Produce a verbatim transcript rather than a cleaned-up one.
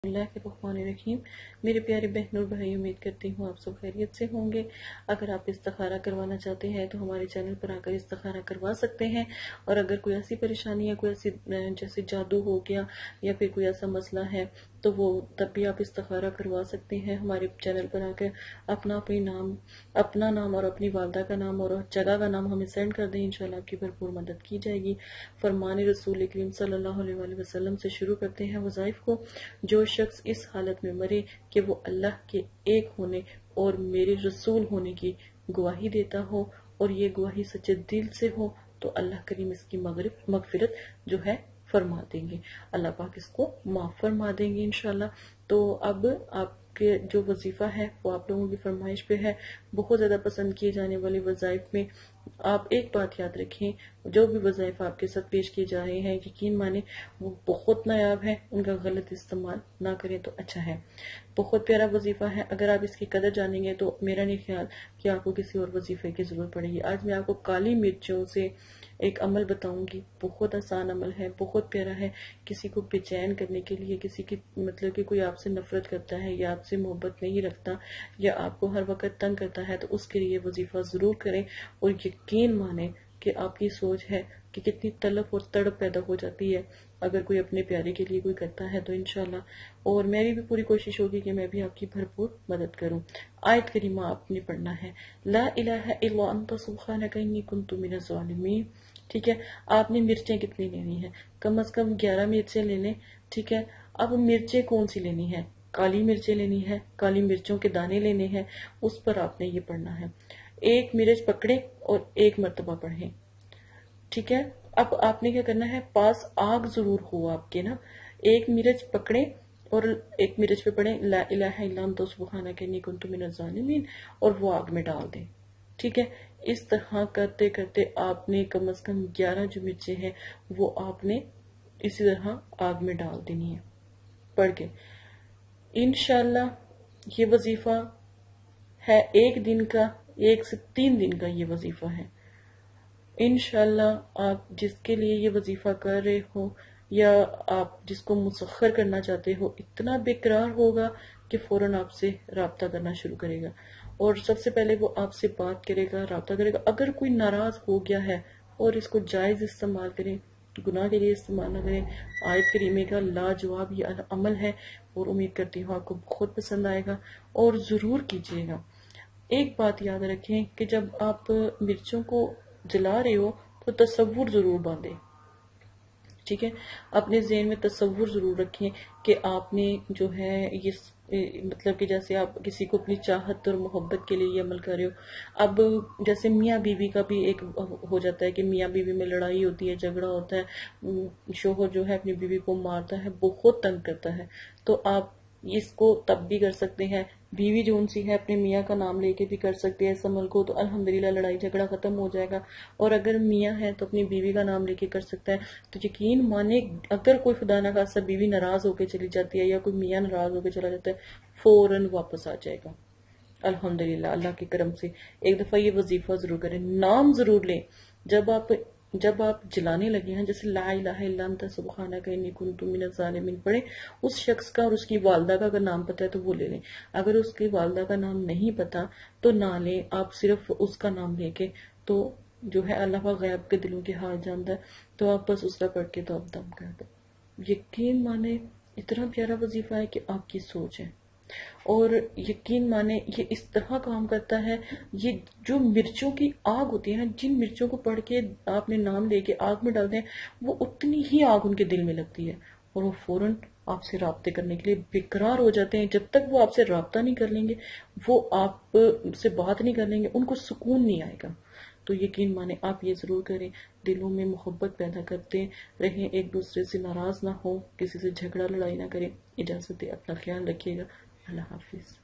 اللہ الرحمن الرحیم۔ میرے پیارے بہن اور بھائی، امید کرتی ہوں آپ سب خیریت سے ہوں گے۔ اگر آپ استخارہ کروانا چاہتے ہیں تو ہمارے چینل پر آ کر استخارہ کروا سکتے ہیں، اور اگر کوئی ایسی پریشانی ہے، کوئی ایسی جیسے جادو ہو گیا یا پھر کوئی ایسا مسئلہ ہے تو وہ تب بھی آپ استخارہ کروا سکتے ہیں ہمارے چینل پر آ کر۔ اپنا اپنی نام اپنا نام اور اپنی والدہ کا نام اور جگہ کا نام ہمیں سینڈ کر دیں، انشاءاللہ آپ کی بھرپور مدد کی جائے گی۔ فرمان رسول کریم صلی اللہ علیہ وآلہ وسلم سے شروع کرتے ہیں وظائف کو۔ جو شخص اس حالت میں مرے کہ وہ اللہ کے ایک ہونے اور میرے رسول ہونے کی گواہی دیتا ہو اور یہ گواہی سچے دل سے ہو تو اللہ کریم اس کی مغفرت جو ہے فرما دیں گے، اللہ پاک اس کو معاف فرما دیں گے انشاءاللہ۔ تو اب آپ کے جو وظیفہ ہے وہ آپ لوگوں کی فرمائش پہ ہے، بہت زیادہ پسند کیے جانے والے وظائف میں آپ ایک بات یاد رکھیں، جو بھی وظائف آپ کے ساتھ پیش کیے جا رہے ہیں یقین مانیں وہ بہت نایاب ہے، ان کا غلط استعمال نہ کریں تو اچھا ہے۔ بہت پیارا وظیفہ ہے، اگر آپ اس کی قدر جانیں گے تو میرا نہیں خیال کہ آپ کو کسی اور وظیفے کی ضرورت پڑے گی۔ آج میں آپ کو کالی مرچوں سے ایک عمل بتاؤں گی، بہت آسان عمل ہے، بہت پیارا ہے۔ کسی کو بے چین کرنے کے لیے، کسی کی مطلب کہ کوئی آپ سے نفرت کرتا ہے یا آپ سے محبت نہیں رکھتا یا آپ کو ہر وقت تنگ کرتا ہے تو اس کے لیے وظیفہ ضرور کریں، اور یقین مانیں کہ آپ کی سوچ ہے کہ کتنی طلب اور تڑپ پیدا ہو جاتی ہے اگر کوئی اپنے پیارے کے لیے کوئی کرتا ہے تو انشاءاللہ۔ اور میری بھی پوری کوشش ہوگی کہ میں بھی آپ کی بھرپور مدد کروں۔ آیت کریمہ آپ نے پڑھنا ہے، لا الہ الا انت سبحانک انی کنت من الظالمین۔ ٹھیک ہے، آپ نے مرچیں کتنی لینی ہیں؟ کم از کم گیارہ مرچیں لے لیں۔ ٹھیک ہے، اب مرچیں کون سی لینی ہے؟ کالی مرچیں لینی ہے، کالی مرچوں کے دانے لینے ہیں، اس پر آپ نے یہ پڑھنا ہے۔ ایک مرچ پکڑے اور ایک مرتبہ پڑھیں۔ ٹھیک ہے، اب آپ نے کیا کرنا ہے، پاس آگ ضرور ہو آپ کے نا، ایک مرچ پکڑیں اور ایک مرچ پہ پڑھیں لا الہ الا انت سبحانک انی کنت من الظالمین، اور وہ آگ میں ڈال دیں۔ ٹھیک ہے، اس طرح کرتے کرتے آپ نے کم از کم گیارہ جو مرچیں ہیں وہ آپ نے اسی طرح آگ میں ڈال دینی ہے پڑھ کے۔ انشاءاللہ یہ وظیفہ ہے ایک دن کا، ایک سے تین دن کا یہ وظیفہ ہے۔ انشاءاللہ آپ جس کے لیے یہ وظیفہ کر رہے ہو یا آپ جس کو مسخر کرنا چاہتے ہو اتنا بے قرار ہوگا کہ فوراً آپ سے رابطہ کرنا شروع کرے گا، اور سب سے پہلے وہ آپ سے بات کرے گا، رابطہ کرے گا۔ اگر کوئی ناراض ہو گیا ہے اور اس کو جائز استعمال کریں، گناہ کے لیے استعمال نہ کریں۔ آیت کریمہ کا لاجواب یہ عمل ہے اور امید کرتی ہوں آپ کو بہت پسند آئے گا اور ضرور کیجیے گا۔ ایک بات یاد رکھیں کہ جب آپ مرچوں کو جلا رہے ہو تو تصور ضرور باندھیں۔ ٹھیک ہے، اپنے ذہن میں تصور ضرور رکھیں کہ آپ نے جو ہے یہ مطلب کہ جیسے آپ کسی کو اپنی چاہت اور محبت کے لیے یہ عمل کر رہے ہو۔ اب جیسے میاں بیوی کا بھی ایک ہو جاتا ہے کہ میاں بیوی میں لڑائی ہوتی ہے، جھگڑا ہوتا ہے، شوہر جو ہے اپنی بیوی کو مارتا ہے، بہت تنگ کرتا ہے، تو آپ اس کو تب بھی کر سکتے ہیں۔ بیوی جو ان سی ہے اپنے میاں کا نام لے کے بھی کر سکتے ہیں اس عمل کو، تو الحمدللہ لڑائی جھگڑا ختم ہو جائے گا۔ اور اگر میاں ہے تو اپنی بیوی کا نام لے کے کر سکتا ہے۔ تو یقین مانے اگر کوئی خدا نہ خاصہ بیوی ناراض ہو کے چلی جاتی ہے یا کوئی میاں ناراض ہو کے چلا جاتا ہے، فوراً واپس آ جائے گا الحمدللہ اللہ کے کرم سے۔ ایک دفعہ یہ وظیفہ ضرور کریں، نام ضرور لیں جب آپ جب آپ جلانے لگے ہیں، جیسے لا الہ الا انت سبحانک انی کنت من الظالمین پڑھیں، اس شخص کا اور اس کی والدہ کا اگر نام پتہ ہے تو وہ لے لیں، اگر اس کی والدہ کا نام نہیں پتا تو نہ لیں، آپ صرف اس کا نام لے کے، تو جو ہے اللہ پاک غیب کے دلوں کے حال جانتا ہے، تو آپ بس اس کا پڑھ کے تو آپ دم کر دو۔ یقین مانے اتنا پیارا وظیفہ ہے کہ آپ کی سوچ ہے، اور یقین مانے یہ اس طرح کام کرتا ہے۔ یہ جو مرچوں کی آگ ہوتی ہے نا، جن مرچوں کو پڑھ کے آپ نے نام لے کے آگ میں ڈال دیں، وہ اتنی ہی آگ ان کے دل میں لگتی ہے اور وہ فوراً آپ سے رابطے کرنے کے لیے بے قرار ہو جاتے ہیں۔ جب تک وہ آپ سے رابطہ نہیں کر لیں گے، وہ آپ سے بات نہیں کر لیں گے، ان کو سکون نہیں آئے گا۔ تو یقین مانے آپ یہ ضرور کریں، دلوں میں محبت پیدا کرتے رہیں، ایک دوسرے سے ناراض نہ ہو، کسی سے جھگڑا لڑائی نہ کریں۔ اجازت دے، اپنا خیال رکھیے گا، اللہ حافظ۔